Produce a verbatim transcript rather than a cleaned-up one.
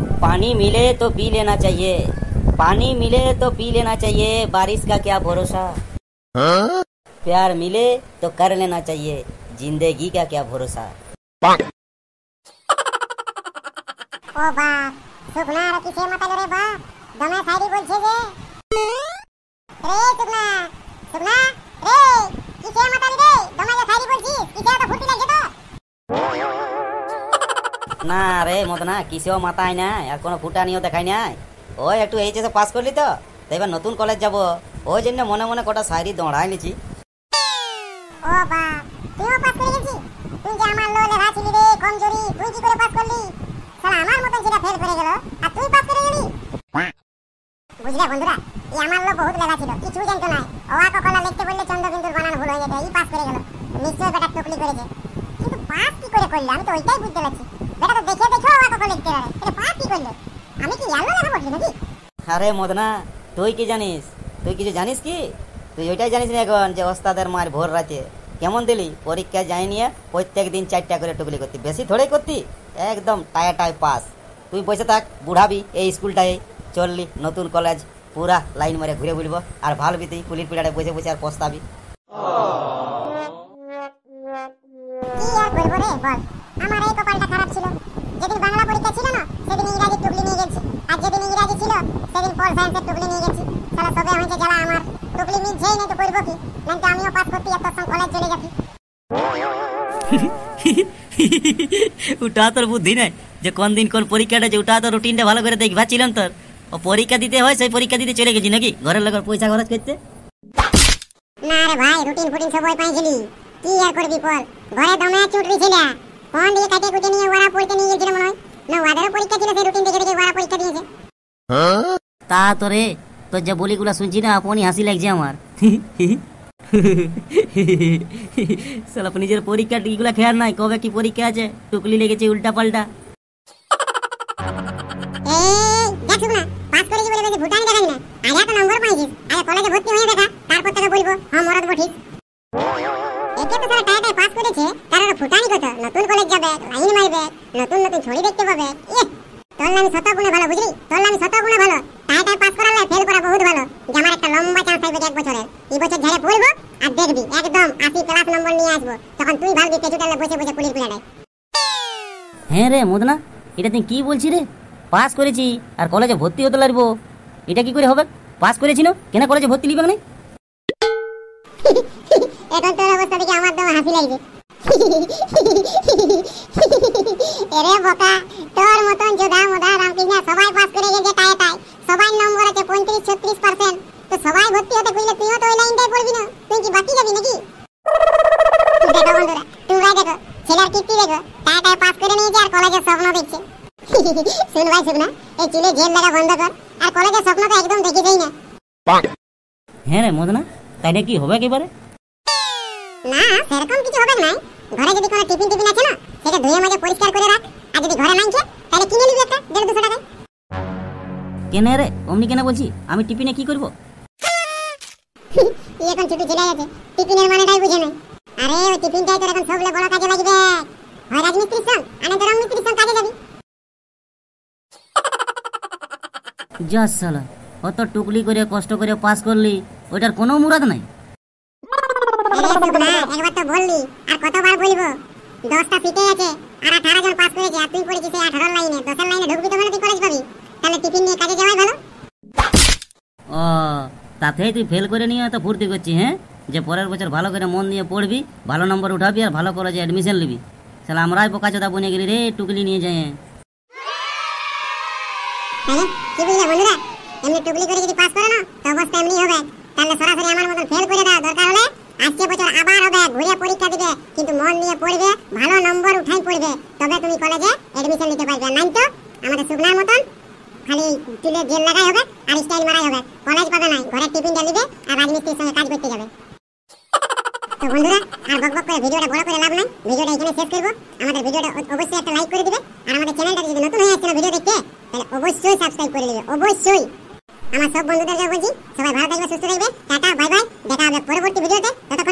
पानी मिले तो पी लेना चाहिए, पानी मिले तो पी लेना चाहिए, बारिश का क्या भरोसा। हाँ? प्यार मिले तो कर लेना चाहिए, जिंदगी का क्या भरोसा। ओ बाप सुखना रे किसे मातालो रे बाप दमे सारी बोलछे जे रे सुखना सुखना रे किसे माताली रे दमे যে সারি বলছিস কিসে তো ফুটি লাগছে তো না রে মদনা কিসেও মাথায় নাই আর কোনো ফুটানিও দেখাই নাই। ওই একটু এইচএসে পাস করলি তো তাই এবার নতুন কলেজ যাব, ওই জন্য মনে মনে কটা শায়রি দৌড়াই নিছি। ও বাপ তুইও পাস করে গেছিস? তুই যে আমার লো লেখা ছিলি রে কমজোরি, তুই কি করে পাস করলি? শালা আমার মতন সেটা ফেল করে গেল আর তুই পাস করে গেলি। বুঝলে বন্ধুরা এই আমার লো বহুত লেখা ছিল কিছু জানতো না, অওয়া কখলা লিখতে বললে চন্দ্রবিন্দুর বানান ভুল হয়ে যেত, এই পাস করে গেল। নিশ্চয় বেটা টুকলি করেছে, কিন্তু পাস কি করে করলি আমি তো ওইটাই বুঝতে পারছি। বেটা তো দেখে দেখে অওয়া কখলা লিখতে পারে, এটা পাস কি করলো? আমি কি ইয়ালো লেখা পড়ছি নাকি? আরে মদনা তুই কি জানিস? তুই কিছু জানিস কি? তুই ওইটাই জানিস না এখন যে ওস্তাদের মার ভোর রাতে কেমন দিলি? পরীক্ষা যাই নিয়ে প্রত্যেক দিন চারটা করে টুকলি করতি, বেশি থোড়াই করতি, একদম টায়া টাই পাস। তুই বসে থাক বুড়াবি এই স্কুলটায়, চললি নতুন কলেজ পুরা লাইন মারে ঘুরে বুলবো আর ভালবি তুই কুলির পিড়ারে বসে বসে আর পস্তাবি। কি আর বলবো রে বল, আমার এই কপালটা খারাপ ছিল। যেদিন বাংলা পরীক্ষা ছিল না সেদিন ইংরাজি টুকলি নিয়ে গেছি, আর যেদিন ইংরাজি ছিল সেদিন পল সায়েন্সের টুকলি নিয়ে গেছি। শালা সবে হয়েছে জ্বালা আমার, টুকলি মিলছেই না তো করবো কি? না তো আমিও পাস করতে এত সঙ্গ কলেজ চলে যাচ্ছি। ওটা তোর বুদ্ধি নাই যে কোন দিন কোন পরীক্ষাটা যে ওটা তো রুটিনটা ভালো করে দেখবা ছিলাম তোর। ও পরীক্ষা দিতে হয় সেই পরীক্ষা দিতে চলে গেছি নাকি ঘরের লোকের পয়সা খরচ করতে? না রে ভাই রুটিন ফুটিন সব বই পাইছিলি, কি আর করবি বল? ঘরে দমে চুটরি ছিল, ফোন দিয়ে কাটে কুটে নিয়ে ওরা পড়তে নিয়ে গেছিল মনে হয়, না ওদেরও পরীক্ষা ছিল সেই রুটিন দেখে দেখে ওরা পরীক্ষা দিয়েছে। তা তোরে তোর যে বলিগুলা শুনছি না আপনি হাসি লাগছে আমার। সালা নিজের পরীক্ষা এগুলা খেয়াল নাই কবে কি পরীক্ষা আছে, টুকলি লেগেছে উল্টা পাল্টা। এই দেখছ না পাস করেছি বলে বেশি ভুটানি দেখাই না, আর এত নম্বর পাইছিস, আরে কলেজে ভর্তি হয়ে দেখা তারপর তোকে বলবো হ্যাঁ মরদ বঠিস। একে তো সারা টাইটাই পাস করেছে তার ফুটানি কত, নতুন কলেজ যাবে, লাইন মারবে, নতুন নতুন ছড়ি দেখতে পাবে। ইয়ে তোর আমি শত গুণে ভালো বুঝলি, তোর আমি শত গুণে ভালো। টাইটাই পাস করালে ফেল করা বহুত ভালো, যে আমার একটা লম্বা চান্স থাকবে এক বছরের। এই বছর ঝেড়ে পড়বো আর দেখবি একদম আশি প্লাস নম্বর নিয়ে আসবো, তখন তুই ভাববি পেছুটালে বসে বসে পুলিশ পিড়াটায়। হ্যাঁ রে মদনা এটা তুই কি বলছি রে? পাস করেছি আর কলেজে ভর্তি হতে লাগবো, এটা কি করে হবে? পাস করেছি না কেন কলেজে ভর্তি লিবে না? এখন তোর অবস্থা দেখে আমার দম হাসি লাগছে। এরে বোকা তোর মতন যোধা মোধা রামকৃষ্ণ সবাই পাস করে গেছে টাই টাই, সবাই নম্বর আছে পঁয়ত্রিশ ছত্রিশ পার্সেন্ট, তো সবাই ভর্তি হতে কইলে তুইও তো ওই লাইনটাই পড়বি না, তুই কি বাকি যাবি নাকি? দেখো বন্ধুরা তুই ভাই দেখো ছেলের কীর্তি দেখো, টাই টাই পাস করে নিয়েছে আর কলেজের স্বপ্ন দেখছে। শুন ভাই শুন না এই চুলে জেল লাগা বন্ধ কর, আর কলেজের স্বপ্ন তো একদম দেখিসই না। হ্যাঁ রে মদনা তাইটা কি হবে একেবারে? না সেরকম কিছু হবে না, ঘরে যদি কোনো টিফিন টিফিন আছে না সেটা ধুয়ে মাজে পরিষ্কার করে রাখ, আর যদি ঘরে নাই খেয়ে তাহলে কিনে নিবি একটা দেড় দুশো টাকায়। কেন রে অমনি কেন বলছি, আমি টিফিনে কি করব? তুই এখন ছুটি চলে গেছে টিফিনের মানেটাই বুঝে নাই। আরে ওই টিফিনটাই তোর এখন সবলে বড় কাজে লাগবে, হয় রাজমিস্ত্রির সঙ্গ আনে তো রংমিস্ত্রির সঙ্গ কাজে যাবি। যা শালা অত টুকলি করে কষ্ট করে পাস করলি ওইটার কোনো মুরাদ নাই। একবার তো বললি আর কতবার বলবো, দশটা সিটে আছে আর আঠারো জন পাস করেছে, আর তুই পড়েছিস এই আঠারো লাইনে, দশের লাইনে ঢুকবি তো মানে তুই কলেজ পাবি, তাহলে টিফিন নিয়ে কাজে যাওয়াই ভালো। ও তাতেই তুই ফেল করে নিয়ে তো ফুর্তি করছিস? হ্যাঁ যে পরের বছর ভালো করে মন দিয়ে পড়বি, ভালো নম্বর উঠাবি আর ভালো কলেজে অ্যাডমিশন নিবি। তাহলে আমরাই বোকাচোদা বনে গেলি রে টুকলি নিয়ে যায়। তাহলে কি বুঝলে বন্ধুরা, এমনি টুকলি করে যদি পাস করে না তো অবস্থা এমনি হবে, তাহলে সরাসরি আমার মতন ফেল করে দাও, দরকার হলে আজকে বছর আবার হবে, ঘুরে পরীক্ষা দিবে কিন্তু মন দিয়ে পড়বে, ভালো নম্বর উঠাই পড়বে, তবে তুমি কলেজে এডমিশন নিতে পারবে। নাই তো আমাদের সুবনার মতন খালি চুলে জেল লাগাই হবে আর স্টাইল মারাই হবে, কলেজ পাবে না, ঘরে টিফিন জ্বালিবে আর রাজমিস্ত্রির সঙ্গে কাজ করতে যাবে। তো বন্ধুরা আর বক বক করে ভিডিওটা বড় করে লাভ নাই, ভিডিওটা এখানে শেষ করবো। আমাদের ভিডিওটা অবশ্যই একটা লাইক করে দিবে, আর আমাদের চ্যানেলটা যদি নতুন হয়ে আসছে না ভিডিও দেখতে তাহলে অবশ্যই সাবস্ক্রাইব করে দিবে, অবশ্যই। আমার সব বন্ধুদেরকে বলছি সবাই ভালো থাকবে সুস্থ থাকবে, টাটা বাই বাই, দেখা হবে পরবর্তী ভিডিওতে, ততক্ষণ